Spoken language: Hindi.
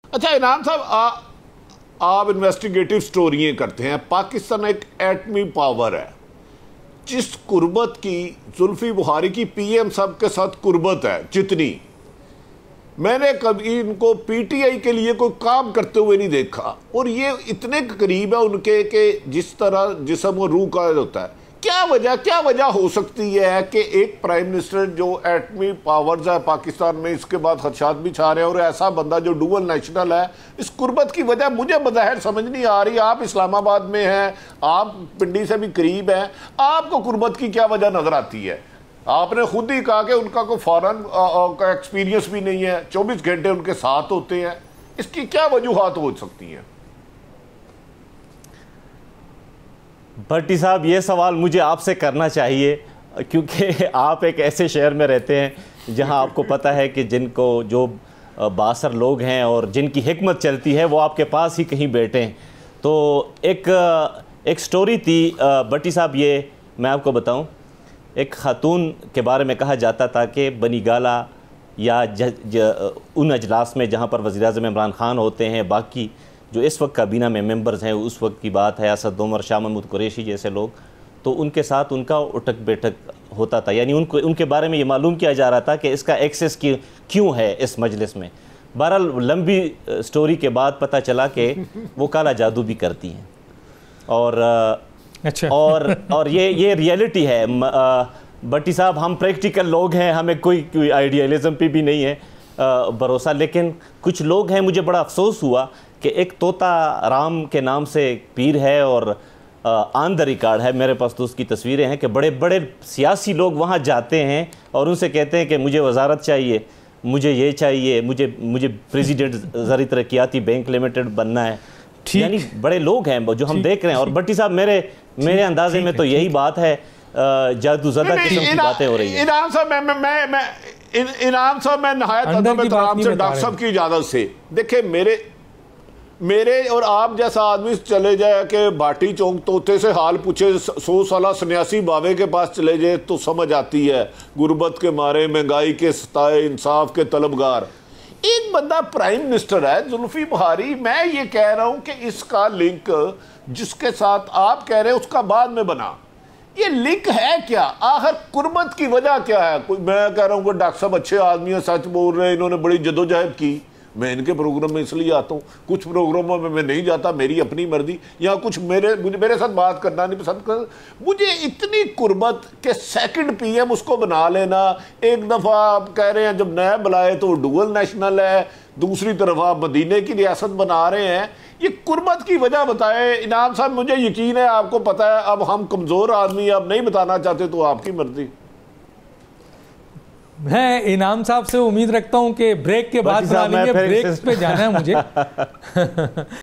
अच्छा इनाम साहब, आप इन्वेस्टिगेटिव स्टोरियाँ करते हैं। पाकिस्तान एक एटमी पावर है। जिस कुर्बत की जुल्फी बुखारी की पीएम साहब के साथ कुर्बत है, जितनी मैंने कभी इनको पीटीआई के लिए कोई काम करते हुए नहीं देखा, और ये इतने करीब है उनके कि जिस तरह जिस्म और रूह का होता है। क्या वजह हो सकती है कि एक प्राइम मिनिस्टर जो एटमी पावर्स है पाकिस्तान में, इसके बाद खदशात भी छा रहे हैं, और ऐसा बंदा जो डुअल नेशनल है, इस कुर्बत की वजह मुझे बज़ाहिर समझ नहीं आ रही। आप इस्लामाबाद में हैं, आप पिंडी से भी करीब हैं, आपको कुर्बत की क्या वजह नजर आती है? आपने खुद ही कहा कि उनका कोई फॉरेन का एक्सपीरियंस भी नहीं है, 24 घंटे उनके साथ होते हैं। इसकी क्या वजूहात हो सकती हैं? भट्टी साहब, ये सवाल मुझे आपसे करना चाहिए, क्योंकि आप एक ऐसे शहर में रहते हैं जहां आपको पता है कि जिनको जो बासर लोग हैं और जिनकी हिकमत चलती है वो आपके पास ही कहीं बैठे हैं। तो एक स्टोरी थी भट्टी साहब, ये मैं आपको बताऊं। एक खातून के बारे में कहा जाता था कि बनी गाला या उन अजलास में जहाँ पर वज़ीर-ए-आज़म इमरान खान होते हैं, बाकी जो इस वक्त काबीना में मेंबर्स हैं, उस वक्त की बात है, असद उमर, शाह महमूद कुरैशी जैसे लोग, तो उनके साथ उनका उठक बैठक होता था। यानी उनके बारे में ये मालूम किया जा रहा था कि इसका एक्सेस क्यों है इस मजलिस में। बहरहाल लंबी स्टोरी के बाद पता चला कि वो काला जादू भी करती हैं, और अच्छा और ये रियलिटी है। भट्टी साहब, हम प्रैक्टिकल लोग हैं, हमें कोई आइडियलिज्म पे भी नहीं है भरोसा, लेकिन कुछ लोग हैं, मुझे बड़ा अफसोस हुआ कि एक तोता राम के नाम से एक पीर है, और ऑन द रिकॉर्ड है, मेरे पास तो उसकी तस्वीरें हैं कि बड़े बड़े सियासी लोग वहाँ जाते हैं और उनसे कहते हैं कि मुझे वजारत चाहिए, मुझे ये चाहिए, मुझे president Zarai Taraqiati bank limited बनना है। यानी बड़े लोग हैं जो हम देख रहे हैं। और भट्टी साहब, मेरे अंदाजे में तो यही बात है, जादू ज़दा किस्म की बातें हो रही हैं। इनाम साहब, मैं नहायत अदब एहतराम से डॉक्टर साहब की इजाज़त से, देखिए मेरे और आप जैसा आदमी चले जाए कि भाटी चौक तोते से हाल पूछे, 100 साला सन्यासी बावे के पास चले जाए तो समझ आती है। गुर्बत के मारे, महंगाई के सताए, इंसाफ के तलबगार। एक बंदा प्राइम मिनिस्टर है जुल्फी बुखारी, मैं ये कह रहा हूं कि इसका लिंक जिसके साथ आप कह रहे हैं उसका बाद में बना, ये लिंक है क्या? आखिर कुर्बत की वजह क्या है? मैं कह रहा हूं कि डॉक्टर साहब अच्छे आदमी हैं, सच बोल रहे हैं, इन्होंने बड़ी जदोजहद की। मैं इनके प्रोग्राम में इसलिए आता हूँ, कुछ प्रोग्रामों में मैं नहीं जाता, मेरी अपनी मर्जी, या कुछ मेरे साथ बात करना नहीं पसंद कर। मुझे इतनी कुर्बत के सेकंड पीएम उसको बना लेना। एक दफ़ा आप कह रहे हैं जब नया बुलाए तो डुअल नेशनल है, दूसरी तरफ आप मदीने की रियासत बना रहे हैं। ये कुर्बत की वजह बताए इनाम साहब, मुझे यकीन है आपको पता है। अब हम कमज़ोर आदमी, आप नहीं बताना चाहते तो आपकी मर्जी। मैं इनाम साहब से उम्मीद रखता हूं कि ब्रेक के बाद ब्रेक पे जाना है मुझे